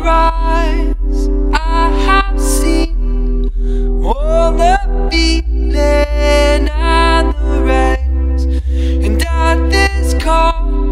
your eyes, I have seen all the feeling and the rays, and at this call